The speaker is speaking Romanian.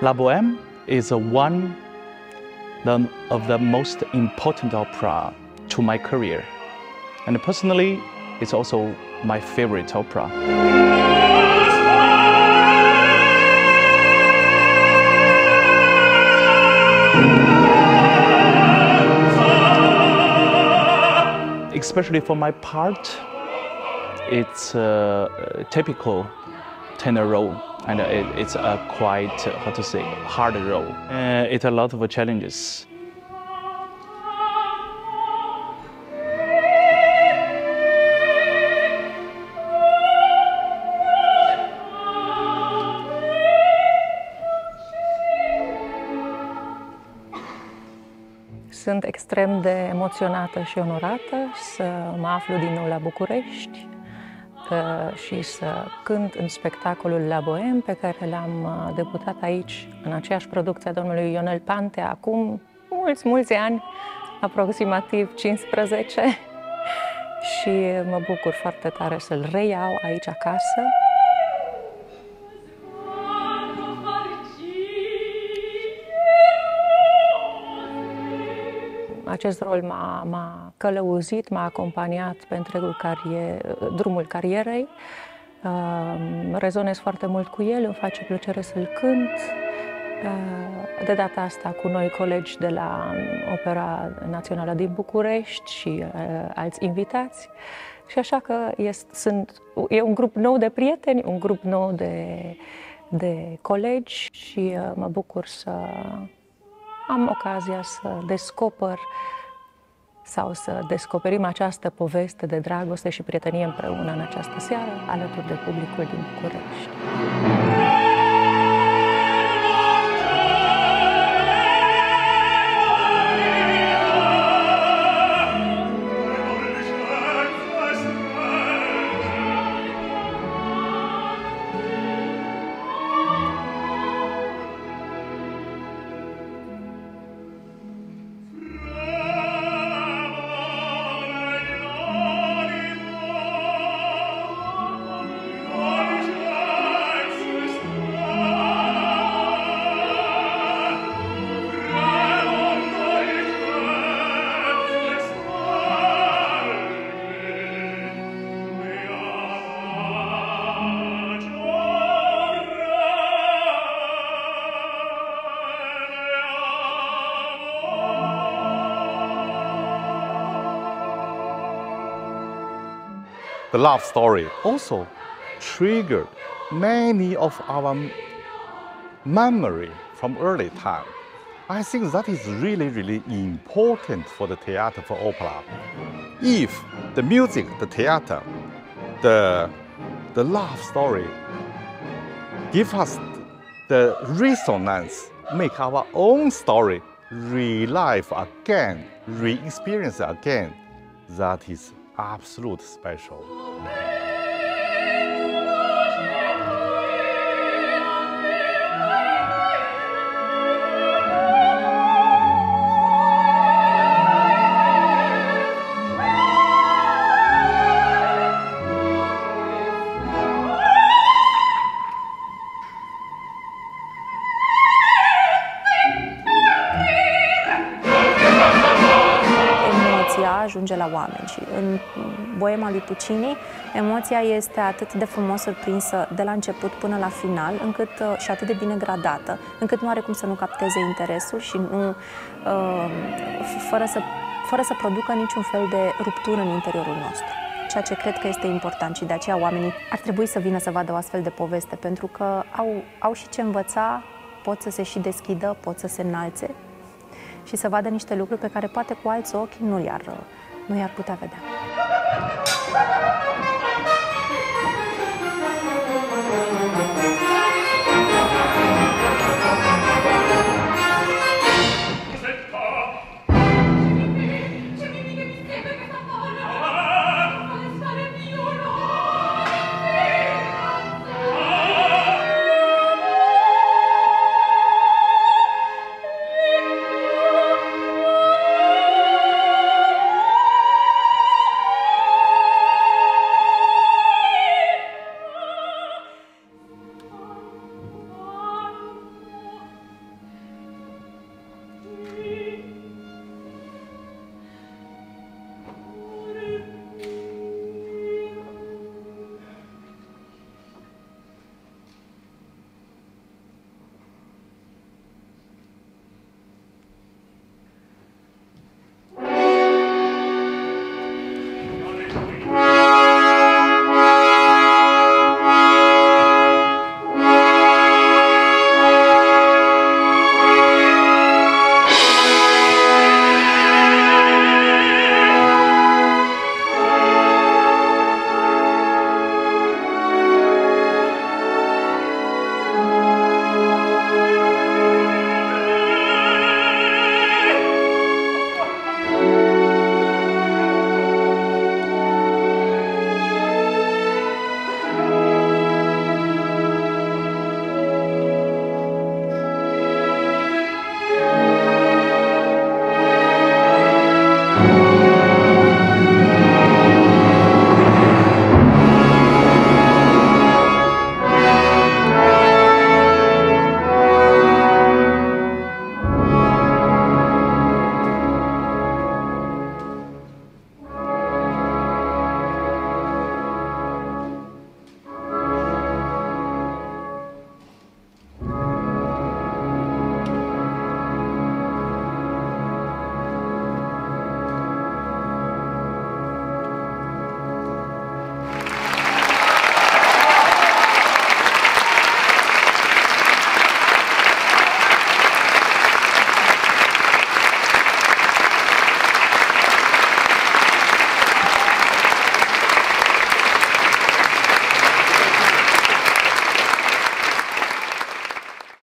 La Bohème is one of the most important opera to my career. And personally, it's also my favorite opera. Especially for my part, it's a typical tenor role, and it's a quite, how to say, hard role. It's a lot of challenges. Sunt extrem de emoționată și onorată să mă aflu din nou la București și să cânt în spectacolul La Bohème, pe care l-am debutat aici, în aceeași producție a domnului Ionel Pantea, acum mulți ani, aproximativ 15, și mă bucur foarte tare să-l reiau aici acasă. Acest rol m-a călăuzit, m-a acompaniat pe întregul drumul carierei. Rezonez foarte mult cu el, îmi face plăcere să-l cânt. De data asta cu noi colegi de la Opera Națională din București și alți invitați. Și așa că e un grup nou de prieteni, un grup nou de colegi și mă bucur să am ocazia să descoper sau să descoperim această poveste de dragoste și prietenie împreună în această seară, alături de publicul din București. The love story also triggered many of our memory from early time. I think that is really important for the theater, for opera. If the music, the theater, the love story give us the resonance, make our own story relive again, re-experience again, that is absolute special. Ajunge la oameni și în Boema lui Puccini emoția este atât de frumos surprinsă de la început până la final, și atât de bine gradată, încât nu are cum să nu capteze interesul și nu, fără să producă niciun fel de ruptură în interiorul nostru. Ceea ce cred că este important și de aceea oamenii ar trebui să vină să vadă o astfel de poveste, pentru că au și ce învăța, pot să se și deschidă, pot să se înalțe și să vadă niște lucruri pe care poate cu alți ochi nu i-ar putea vedea.